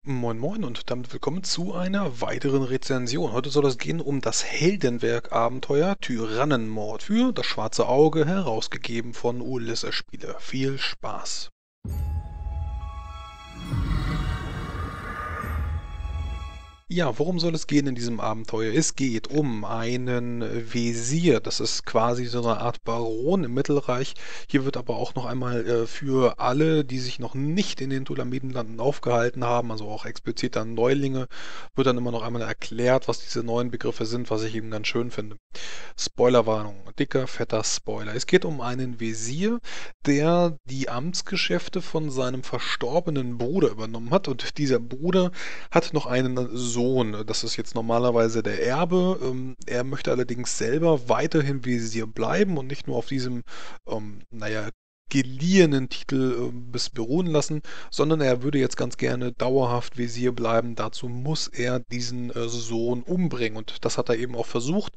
Moin Moin und damit willkommen zu einer weiteren Rezension. Heute soll es gehen um das Heldenwerk-Abenteuer Tyrannenmord für das Schwarze Auge, herausgegeben von Ulysses Spiele. Viel Spaß! Ja, worum soll es gehen in diesem Abenteuer? Es geht um einen Wesir. Das ist quasi so eine Art Baron im Mittelreich. Hier wird aber auch noch einmal für alle, die sich noch nicht in den Tulamidenlanden aufgehalten haben, also auch explizit dann Neulinge, wird dann immer noch einmal erklärt, was diese neuen Begriffe sind, was ich eben ganz schön finde. Spoilerwarnung, dicker, fetter Spoiler. Es geht um einen Wesir, der die Amtsgeschäfte von seinem verstorbenen Bruder übernommen hat. Und dieser Bruder hat noch einen Sohn. Das ist jetzt normalerweise der Erbe. Er möchte allerdings selber weiterhin Wesir bleiben und nicht nur auf diesem, naja, geliehenen Titel bis beruhen lassen, sondern er würde jetzt ganz gerne dauerhaft Wesir bleiben. Dazu muss er diesen Sohn umbringen. Und das hat er eben auch versucht.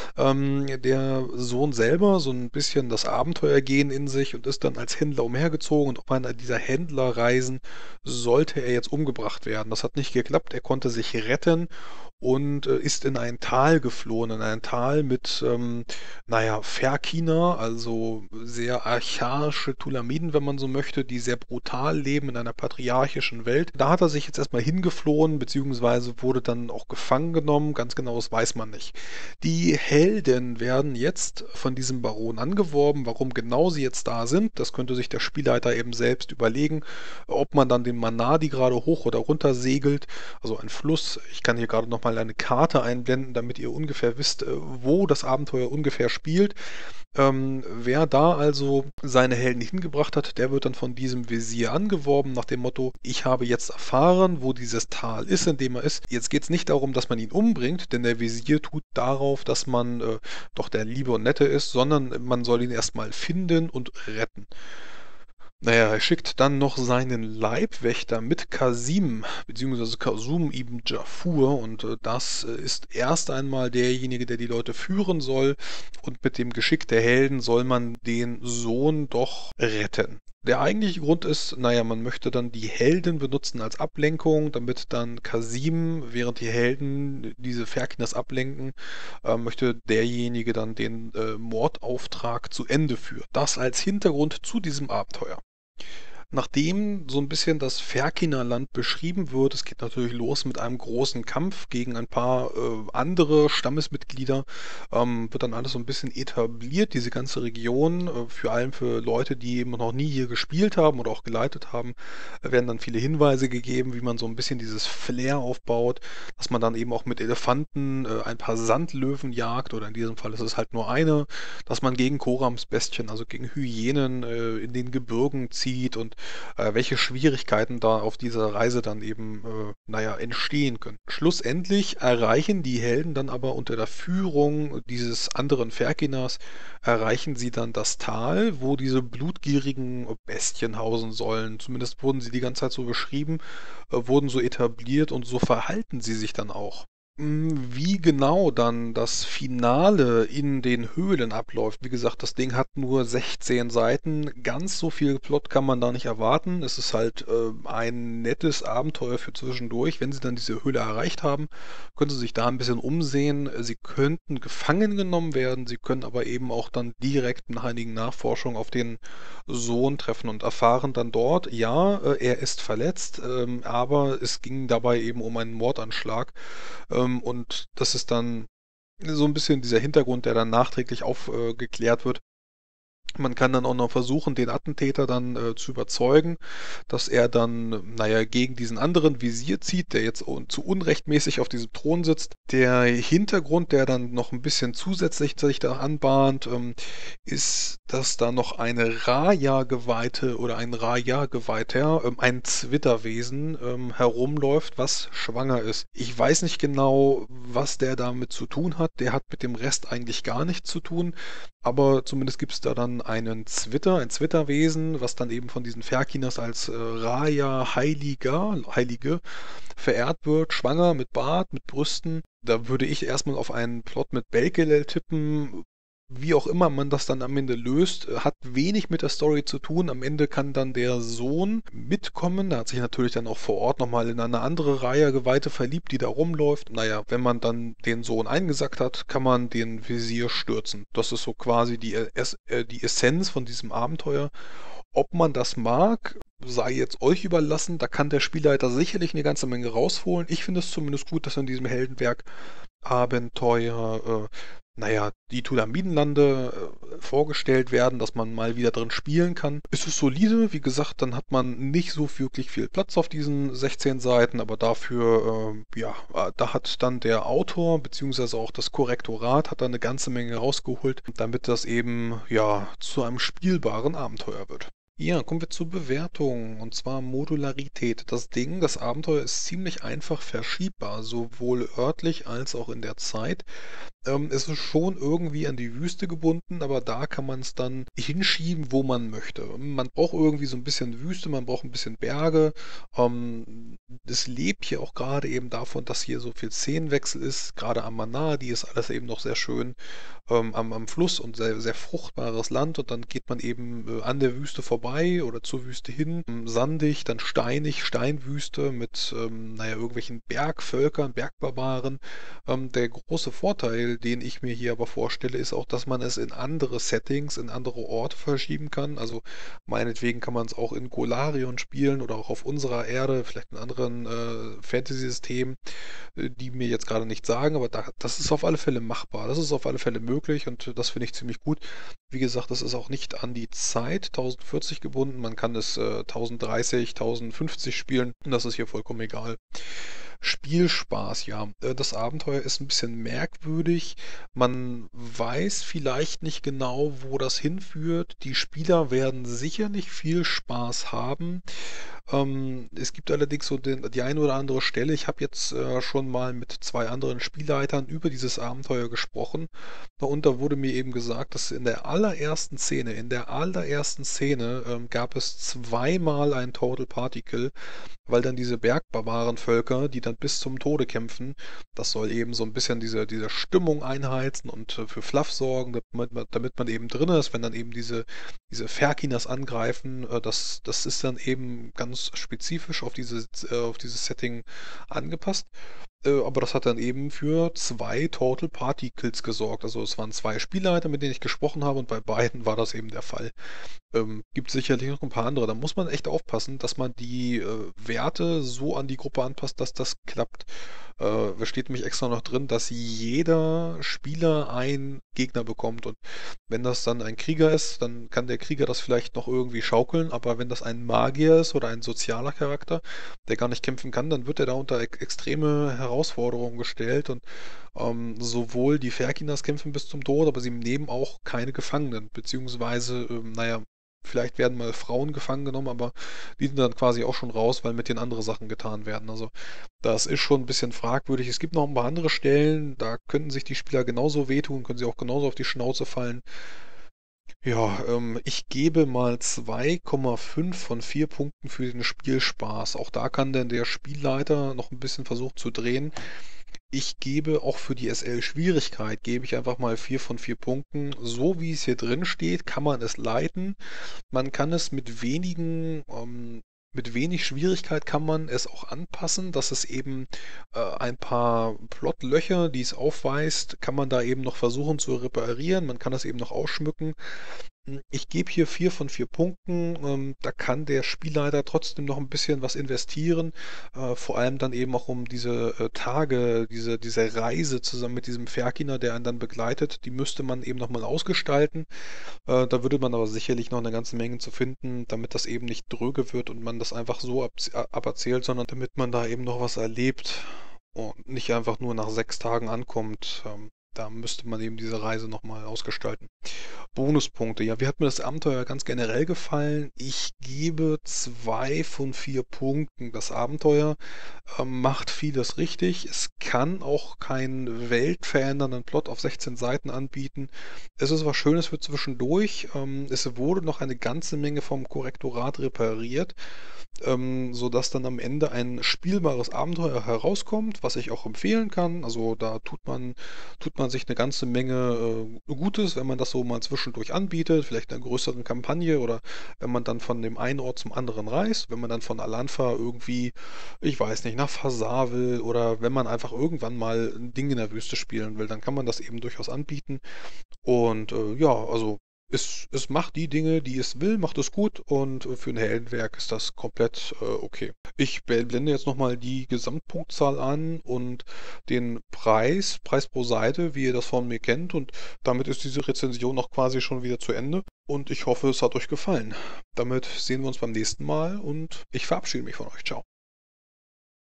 Der Sohn selber so ein bisschen das Abenteuergehen in sich und ist dann als Händler umhergezogen, und auf einer dieser Händlerreisen sollte er jetzt umgebracht werden. Das hat nicht geklappt. Er konnte sich retten und ist in ein Tal geflohen, in ein Tal mit, naja, Ferkiner, also sehr archaische Tulamiden, wenn man so möchte, die sehr brutal leben in einer patriarchischen Welt. Da hat er sich jetzt erstmal hingeflohen, beziehungsweise wurde dann auch gefangen genommen. Ganz genau, das weiß man nicht. Die Helden werden jetzt von diesem Baron angeworben. Warum genau sie jetzt da sind, das könnte sich der Spielleiter eben selbst überlegen. Ob man dann den Manadi gerade hoch oder runter segelt, also ein Fluss. Ich kann hier gerade nochmal eine Karte einblenden, damit ihr ungefähr wisst, wo das Abenteuer ungefähr spielt. Wer da also seine Helden hingebracht hat, der wird dann von diesem Wesir angeworben nach dem Motto: Ich habe jetzt erfahren, wo dieses Tal ist, in dem er ist. Jetzt geht es nicht darum, dass man ihn umbringt, denn der Wesir tut darauf, dass man doch der Liebe und Nette ist, sondern man soll ihn erstmal finden und retten. Naja, er schickt dann noch seinen Leibwächter mit Kasim, beziehungsweise Kasum ibn Dschafur, und das ist erst einmal derjenige, der die Leute führen soll, und mit dem Geschick der Helden soll man den Sohn doch retten. Der eigentliche Grund ist, naja, man möchte dann die Helden benutzen als Ablenkung, damit dann Kasim, während die Helden diese Ferkinas ablenken, möchte derjenige dann den Mordauftrag zu Ende führen. Das als Hintergrund zu diesem Abenteuer. Nachdem so ein bisschen das Ferkiner-Land beschrieben wird, es geht natürlich los mit einem großen Kampf gegen ein paar andere Stammesmitglieder, wird dann alles so ein bisschen etabliert, diese ganze Region, vor allem für Leute, die eben noch nie hier gespielt haben oder auch geleitet haben, werden dann viele Hinweise gegeben, wie man so ein bisschen dieses Flair aufbaut, dass man dann eben auch mit Elefanten ein paar Sandlöwen jagt, oder in diesem Fall ist es halt nur eine, dass man gegen Koramsbestien, also gegen Hyänen in den Gebirgen zieht, und welche Schwierigkeiten da auf dieser Reise dann eben, naja, entstehen können. Schlussendlich erreichen die Helden dann aber unter der Führung dieses anderen Ferkinas, erreichen sie dann das Tal, wo diese blutgierigen Bestien hausen sollen. Zumindest wurden sie die ganze Zeit so beschrieben, wurden so etabliert, und so verhalten sie sich dann auch. Wie genau dann das Finale in den Höhlen abläuft, wie gesagt, das Ding hat nur 16 Seiten. Ganz so viel Plot kann man da nicht erwarten. Es ist halt ein nettes Abenteuer für zwischendurch. Wenn Sie dann diese Höhle erreicht haben, können Sie sich da ein bisschen umsehen. Sie könnten gefangen genommen werden, Sie können aber eben auch dann direkt nach einigen Nachforschungen auf den Sohn treffen und erfahren dann dort, ja, er ist verletzt, aber es ging dabei eben um einen Mordanschlag. Und das ist dann so ein bisschen dieser Hintergrund, der dann nachträglich aufgeklärt wird. Man kann dann auch noch versuchen, den Attentäter dann zu überzeugen, dass er dann, naja, gegen diesen anderen Visier zieht, der jetzt zu unrechtmäßig auf diesem Thron sitzt. Der Hintergrund, der dann noch ein bisschen zusätzlich sich da anbahnt, ist, dass da noch eine Raja-Geweihte oder ein Raja-Geweihter, ein Zwitterwesen, herumläuft, was schwanger ist. Ich weiß nicht genau, was der damit zu tun hat. Der hat mit dem Rest eigentlich gar nichts zu tun. Aber zumindest gibt es da dann ein Zwitterwesen, was dann eben von diesen Ferkinas als Raja Heilige verehrt wird, schwanger, mit Bart, mit Brüsten. Da würde ich erstmal auf einen Plot mit Belkelel tippen, wie auch immer man das dann am Ende löst, hat wenig mit der Story zu tun. Am Ende kann dann der Sohn mitkommen. Der hat sich natürlich dann auch vor Ort nochmal in eine andere Reihe Geweihte verliebt, die da rumläuft. Naja, wenn man dann den Sohn eingesackt hat, kann man den Visier stürzen. Das ist so quasi die Essenz von diesem Abenteuer. Ob man das mag, sei jetzt euch überlassen. Da kann der Spielleiter sicherlich eine ganze Menge rausholen. Ich finde es zumindest gut, dass in diesem Heldenwerk Abenteuer, naja, die Tulamidenlande vorgestellt werden, dass man mal wieder drin spielen kann. Es ist solide, wie gesagt, dann hat man nicht so wirklich viel Platz auf diesen 16 Seiten, aber dafür, ja, da hat dann der Autor beziehungsweise auch das Korrektorat hat da eine ganze Menge rausgeholt, damit das eben, ja, zu einem spielbaren Abenteuer wird. Ja, kommen wir zur Bewertung und zwar Modularität. Das Abenteuer ist ziemlich einfach verschiebbar, sowohl örtlich als auch in der Zeit. Es ist schon irgendwie an die Wüste gebunden, aber da kann man es dann hinschieben, wo man möchte. Man braucht irgendwie so ein bisschen Wüste, man braucht ein bisschen Berge. Es lebt hier auch gerade eben davon, dass hier so viel Szenenwechsel ist. Gerade am Manadi ist alles eben noch sehr schön am Fluss und sehr, sehr fruchtbares Land. Und dann geht man eben an der Wüste vorbei oder zur Wüste hin. Sandig, dann steinig, Steinwüste mit, naja, irgendwelchen Bergvölkern, Bergbarbaren. Der große Vorteil, den ich mir hier aber vorstelle, ist auch, dass man es in andere Settings, in andere Orte verschieben kann. Also meinetwegen kann man es auch in Golarion spielen oder auch auf unserer Erde, vielleicht in anderen Fantasy-Systemen, die mir jetzt gerade nicht sagen, aber das ist auf alle Fälle machbar. Das ist auf alle Fälle möglich und das finde ich ziemlich gut. Wie gesagt, das ist auch nicht an die Zeit 1040 gebunden. Man kann es 1030, 1050 spielen und das ist hier vollkommen egal. Spielspaß, ja. Das Abenteuer ist ein bisschen merkwürdig. Man weiß vielleicht nicht genau, wo das hinführt. Die Spieler werden sicherlich viel Spaß haben. Es gibt allerdings so die eine oder andere Stelle. Ich habe jetzt schon mal mit zwei anderen Spielleitern über dieses Abenteuer gesprochen. Und da wurde mir eben gesagt, dass in der allerersten Szene gab es zweimal einen Total Party Kill, weil dann diese Bergbarbarenvölker, die dann bis zum Tode kämpfen, das soll eben so ein bisschen diese Stimmung einheizen und für Fluff sorgen, damit man eben drin ist, wenn dann eben diese Ferkinas angreifen. Das ist dann eben ganz spezifisch auf dieses Setting angepasst. Aber das hat dann eben für zwei Total Party Kills gesorgt. Also es waren zwei Spielleiter, mit denen ich gesprochen habe und bei beiden war das eben der Fall. Gibt sicherlich noch ein paar andere. Da muss man echt aufpassen, dass man die Werte so an die Gruppe anpasst, dass das klappt. Da steht nämlich extra noch drin, dass jeder Spieler einen Gegner bekommt. Und wenn das dann ein Krieger ist, dann kann der Krieger das vielleicht noch irgendwie schaukeln. Aber wenn das ein Magier ist oder ein sozialer Charakter, der gar nicht kämpfen kann, dann wird er da unter extreme Herausforderungen gestellt. Und sowohl die Ferkinas kämpfen bis zum Tod, aber sie nehmen auch keine Gefangenen. Beziehungsweise, naja, vielleicht werden mal Frauen gefangen genommen, aber die sind dann quasi auch schon raus, weil mit denen andere Sachen getan werden. Also das ist schon ein bisschen fragwürdig. Es gibt noch ein paar andere Stellen, da könnten sich die Spieler genauso wehtun, können sie auch genauso auf die Schnauze fallen. Ja, ich gebe mal 2,5 von 4 Punkten für den Spielspaß. Auch da kann dann der Spielleiter noch ein bisschen versuchen zu drehen. Ich gebe auch für die SL-Schwierigkeit, gebe ich einfach mal 4 von 4 Punkten. So wie es hier drin steht, kann man es leiten. Man kann es mit wenig Schwierigkeit kann man es auch anpassen, dass es eben ein paar Plotlöcher, die es aufweist, kann man da eben noch versuchen zu reparieren. Man kann es eben noch ausschmücken. Ich gebe hier 4 von 4 Punkten. Da kann der Spielleiter trotzdem noch ein bisschen was investieren. Vor allem dann eben auch um diese Tage, diese Reise zusammen mit diesem Ferkiner, der einen dann begleitet, die müsste man eben nochmal ausgestalten. Da würde man aber sicherlich noch eine ganze Menge zu finden, damit das eben nicht dröge wird und man das einfach so aberzählt, sondern damit man da eben noch was erlebt und nicht einfach nur nach 6 Tagen ankommt. Da müsste man eben diese Reise nochmal ausgestalten. Bonuspunkte. Ja, wie hat mir das Abenteuer ganz generell gefallen? Ich gebe 2 von 4 Punkten. Das Abenteuer macht vieles richtig. Es kann auch keinen weltverändernden Plot auf 16 Seiten anbieten. Es ist was Schönes für zwischendurch. Es wurde noch eine ganze Menge vom Korrektorat repariert, sodass dann am Ende ein spielbares Abenteuer herauskommt, was ich auch empfehlen kann. Also da tut man sich eine ganze Menge, Gutes, wenn man das so mal zwischendurch anbietet, vielleicht 'ner größeren Kampagne oder wenn man dann von dem einen Ort zum anderen reist, wenn man dann von Alanfa irgendwie, ich weiß nicht, nach Farsar will oder wenn man einfach irgendwann mal 'n Ding in der Wüste spielen will, dann kann man das eben durchaus anbieten. Und, ja, also, es macht die Dinge, die es will, macht es gut und, für 'n Heldenwerk ist das komplett, okay. Ich blende jetzt noch mal die Gesamtpunktzahl an und den Preis pro Seite, wie ihr das von mir kennt, und damit ist diese Rezension auch quasi schon wieder zu Ende und ich hoffe, es hat euch gefallen. Damit sehen wir uns beim nächsten Mal und ich verabschiede mich von euch. Tschau.